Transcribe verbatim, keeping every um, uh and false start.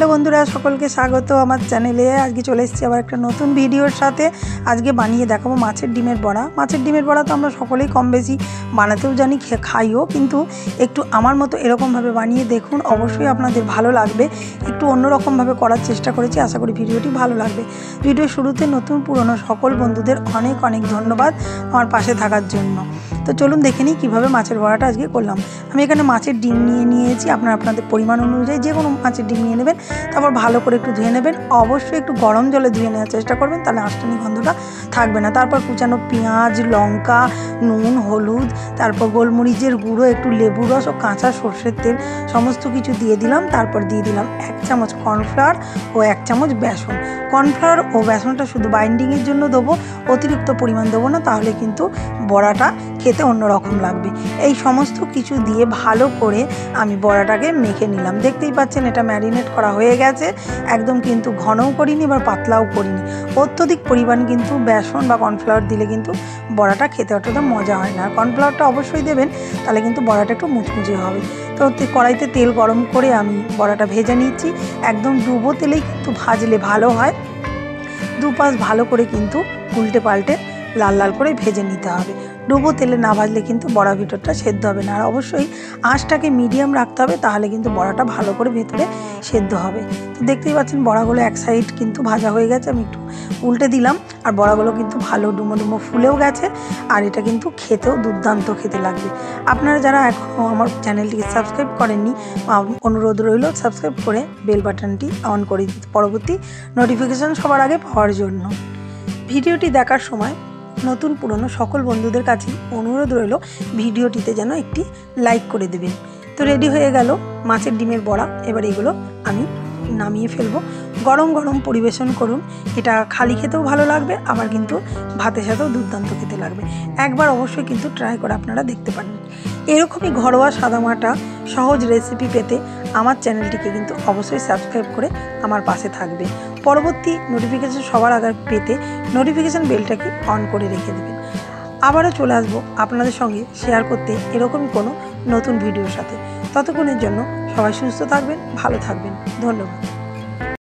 বন্ধুরা সকলকে স্বাগত আমার চ্যানেলে। আজকে চলে এসেছি আবার একটা নতুন ভিডিওর সাথে। আজকে বানিয়ে দেখাবো মাছের ডিমের বড়া। মাছের ডিমের বড়া তো আমরা সকলেই কম বেশি বানাতেও জানি, খাইও, কিন্তু একটু আমার মতো এরকমভাবে বানিয়ে দেখুন, অবশ্যই আপনাদের ভালো লাগবে। একটু অন্যরকমভাবে করার চেষ্টা করেছি, আশা করি ভিডিওটি ভালো লাগবে। ভিডিও শুরুতে নতুন পুরনো সকল বন্ধুদের অনেক অনেক ধন্যবাদ আমার পাশে থাকার জন্য। তো চলুন দেখে নিই কীভাবে মাছের বড়াটা আজকে করলাম। আমি এখানে মাছের ডিম নিয়ে নিয়েছি, আপনারা আপনাদের পরিমাণ অনুযায়ী যে কোনো মাছের ডিম নিয়ে নেবেন। তারপর ভালো করে একটু ধুয়ে নেবেন, অবশ্যই একটু গরম জলে ধুয়ে নেওয়ার চেষ্টা করবেন, তাহলে আঁশটানি গন্ধটা থাকবে না। তারপর কুচানো পেঁয়াজ, লঙ্কা, নুন, হলুদ, তারপর গোলমরিচের গুঁড়ো, একটু লেবু রস ও কাঁচা সর্ষের তেল সমস্ত কিছু দিয়ে দিলাম। তারপর দিয়ে দিলাম এক চামচ কর্নফ্লাওয়ার ও এক চামচ বেসন। কর্নফ্লাওয়ার ও বেসনটা শুধু বাইন্ডিংয়ের জন্য দেবো, অতিরিক্ত পরিমাণ দেবো না, তাহলে কিন্তু বড়াটা খেতে অন্যরকম লাগবে। এই সমস্ত কিছু দিয়ে ভালো করে আমি বড়াটাকে মেখে নিলাম। দেখতেই পাচ্ছেন এটা ম্যারিনেট করা হয়ে গেছে, একদম কিন্তু ঘনও করিনি বা পাতলাও করিনি। অত্যধিক পরিমাণ কিন্তু বেসন বা কর্নফ্লাওয়ার দিলে কিন্তু বড়াটা খেতে অতটা মজা হয় না। কর্নফ্লাওয়ারটা অবশ্যই দেবেন, তাহলে কিন্তু বড়াটা একটু মুচমুচে হবে। তো কড়াইতে তেল গরম করে আমি বড়াটা ভেজে নিচ্ছি। একদম ডুবো তেলেই কিন্তু ভাজলে ভালো হয়। দুপাশ ভালো করে কিন্তু উল্টে পাল্টে লাল লাল করে ভেজে নিতে হবে। ডুবো তেলে না ভাজলে কিন্তু বড়া ভিতরটা সেদ্ধ হবে না। আর অবশ্যই আঁচটাকে মিডিয়াম রাখতে হবে, তাহলে কিন্তু বড়াটা ভালো করে ভেতরে সেদ্ধ হবে। তো দেখতেই পাচ্ছেন বড়াগুলো এক সাইড কিন্তু ভাজা হয়ে গেছে, আমি একটু উল্টে দিলাম। আর বড়াগুলো কিন্তু ভালো ডুমো ডুমো ফুলেও গেছে, আর এটা কিন্তু খেতেও দুর্দান্ত খেতে লাগবে। আপনারা যারা এখনও আমার চ্যানেলটিকে সাবস্ক্রাইব করেননি, অনুরোধ রইল সাবস্ক্রাইব করে বেল বাটনটি অন করে দিতে, পরবর্তী নোটিফিকেশান সবার আগে পাওয়ার জন্য। ভিডিওটি দেখার সময় নতুন পুরনো সকল বন্ধুদের কাছে অনুরোধ রইল ভিডিওটিতে যেন একটি লাইক করে দেবেন। তো রেডি হয়ে গেল মাছের ডিমের বড়া। এবার এগুলো আমি নামিয়ে ফেলবো। গরম গরম পরিবেশন করুন, এটা খালি খেতেও ভালো লাগবে, আবার কিন্তু ভাতের সাথেও দুর্দান্ত খেতে লাগবে। একবার অবশ্যই কিন্তু ট্রাই করে আপনারা দেখতে পারেন। এরকমই ঘরোয়া সাদামাটা সহজ রেসিপি পেতে আমার চ্যানেলটিকে কিন্তু অবশ্যই সাবস্ক্রাইব করে আমার পাশে থাকবে। পরবর্তী নোটিফিকেশান সবার আগে পেতে নোটিফিকেশান বেলটাকে অন করে রেখে দেবেন। আবারও চলে আসবো আপনাদের সঙ্গে শেয়ার করতে এরকমই কোনো নতুন ভিডিওর সাথে। ততক্ষণের জন্য সবাই সুস্থ থাকবেন, ভালো থাকবেন। ধন্যবাদ।